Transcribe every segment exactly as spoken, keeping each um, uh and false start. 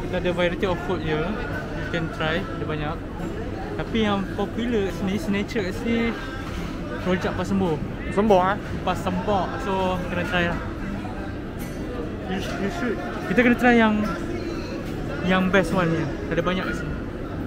ada variety of food je. You can try, ada banyak. Tapi yang popular kat sini, signature kat sini, rojak Pasembur. Sembong ah. Pasembur. So kena try lah. You, you should. Kita kena try yang yang best one ni. Ada banyak kat sini.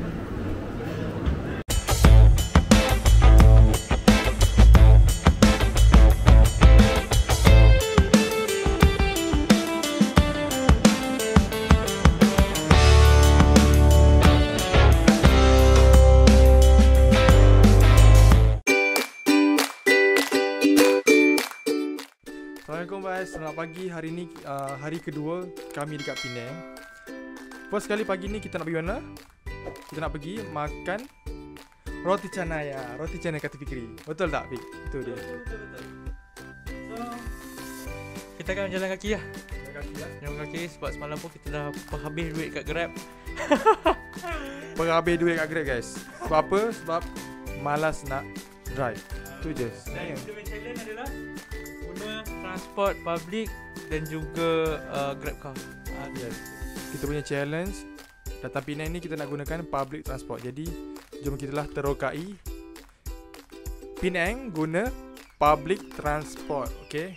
Assalamualaikum guys, selamat pagi. Hari ni uh, hari kedua kami dekat Penang. First kali pagi ni kita nak pergi mana? Kita nak pergi makan roti canai ya. Roti canai kata Fikri. Betul tak Fik? Itu dia. Betul, betul, betul. So, kita akan jalan kaki lah. Jalan kaki ya. Jalan kaki sebab semalam pun kita dah habis duit kat Grab. Berhabis duit kat Grab guys. Sebab apa? Sebab malas nak drive. Itu je. Dan kita punya challenge adalah guna transport public dan juga uh, Grab car. Uh, Yes. Kita punya challenge datang Penang ni kita nak gunakan public transport. Jadi jom kita lah terokai Penang guna public transport. Okay.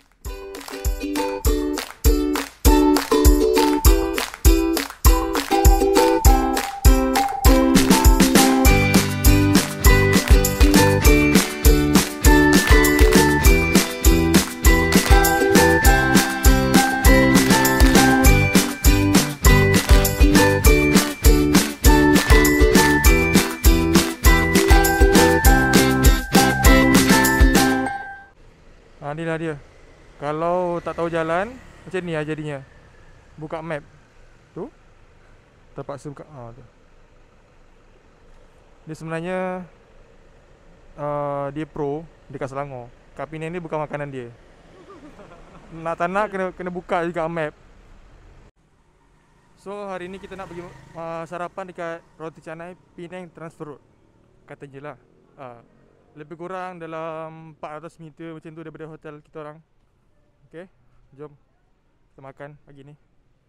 Ha, inilah dia. Kalau tak tahu jalan, macam ni lah jadinya. Buka map. Tu. Terpaksa buka. Ha, tu. Dia sebenarnya uh, dia pro dekat Selangor. Kat Penang ni bukan makanan dia. Nak tak nak kena, kena buka juga map. So hari ni kita nak pergi uh, sarapan dekat roti canai Penang Transfer Road. Kata je lah. Uh, Lebih kurang dalam empat ratus meter macam tu daripada hotel kita orang. Okay, jom kita makan pagi ni.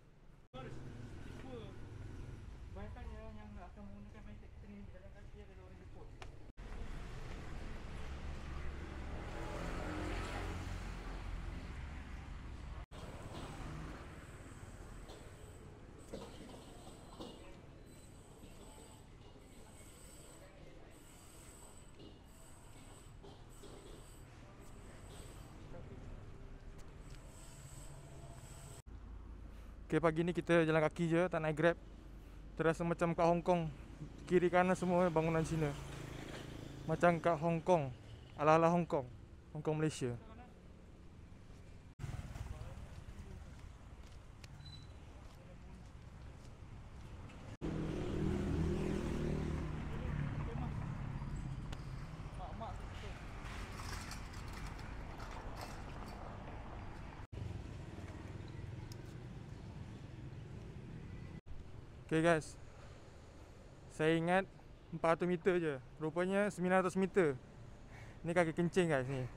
Okay, pagi ni kita jalan kaki je, tak naik Grab. Terasa macam kat Hong Kong. Kiri kanan semua bangunan Cina. Macam kat Hong Kong. Ala-ala Hong Kong. Hong Kong Malaysia. Okay guys, saya ingat empat ratus meter je. Rupanya sembilan ratus meter. Ni kaki kencing guys ni.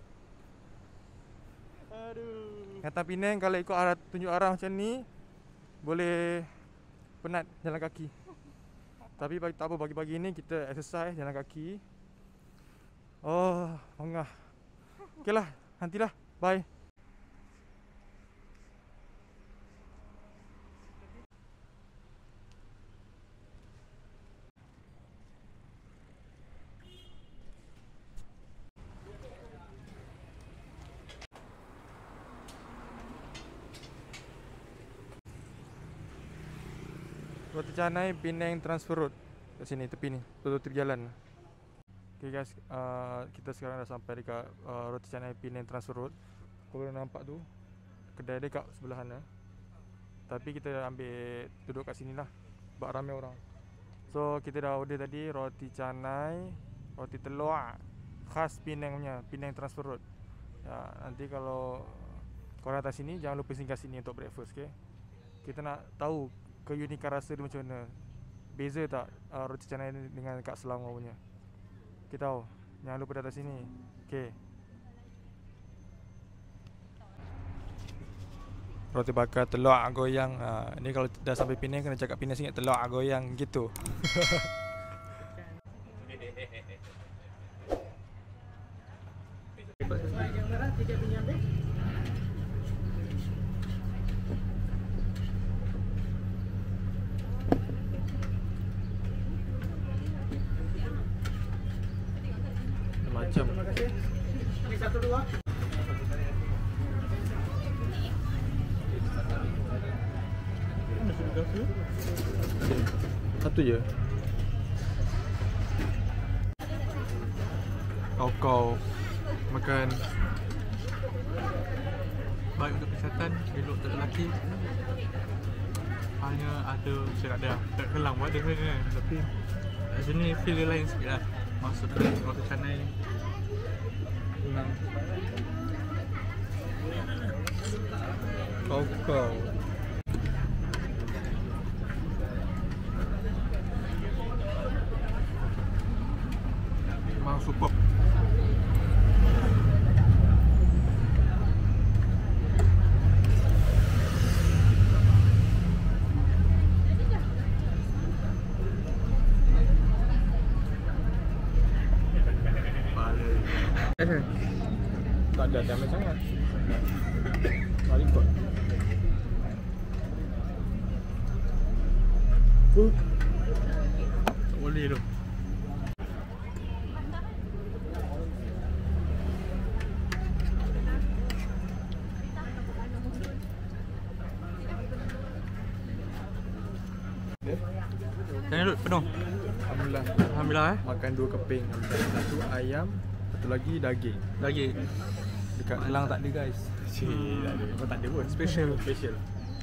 Aduh. Kata Penang kalau ikut arah, tunjuk arah macam ni, boleh penat jalan kaki. Tapi bagi, tak apa, pagi-pagi ni kita exercise jalan kaki. Oh, hongah. Okay lah, nantilah. Bye. Roti canai Penang Transfer Road. Kat sini tepi ni, betul-betul tepi jalan. Okay guys, uh, kita sekarang dah sampai dekat uh, Roti canai Penang Transfer Road. Korang nampak tu kedai dia kat sebelah sana. Tapi kita ambil duduk kat sini lah sebab ramai orang. So kita dah order tadi roti canai, roti telur khas Penang punya, Penang Transfer Road. Ya, nanti kalau korang datang sini jangan lupa singgah sini untuk breakfast. Okay, kita nak tahu keunikan rasa dia macam mana. Beza tak uh, roti canai ni dengan kat Selangor punya. Kita tahu. Jangan lupa datang sini. Okay. roti bakar telur goyang. Uh, ni kalau dah sampai Penang kena cakap Penang sikit, telur goyang gitu. Macam Ini satu dua. satu je. Kau-kau makan Baik untuk kesihatan, elok untuk lelaki. Hanya ada cakap dia kat Kelang pun ada kan, tapi kat sini feel dia lain sikit lah. Maksud dia roti canai Kelang. kau-kau Memang superb. tak ada damai sangat. Mari kot. Uh. Tak boleh tu. Macam mana Dut? Penuh? Alhamdulillah. Alhamdulillah eh. Makan dua keping. Satu ayam, satu lagi daging. Daging. Dekat Kelang tak ada guys. Cik, Hmm. tak ada. Memang tak ada pun. Special. Special.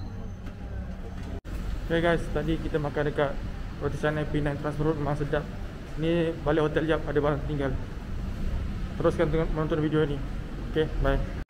Okay guys, tadi kita makan dekat roti canai Penang Transfer Road, memang sedap. Ni balik hotel jap, ada barang tinggal. Teruskan tengok menonton video ni. Okay, bye.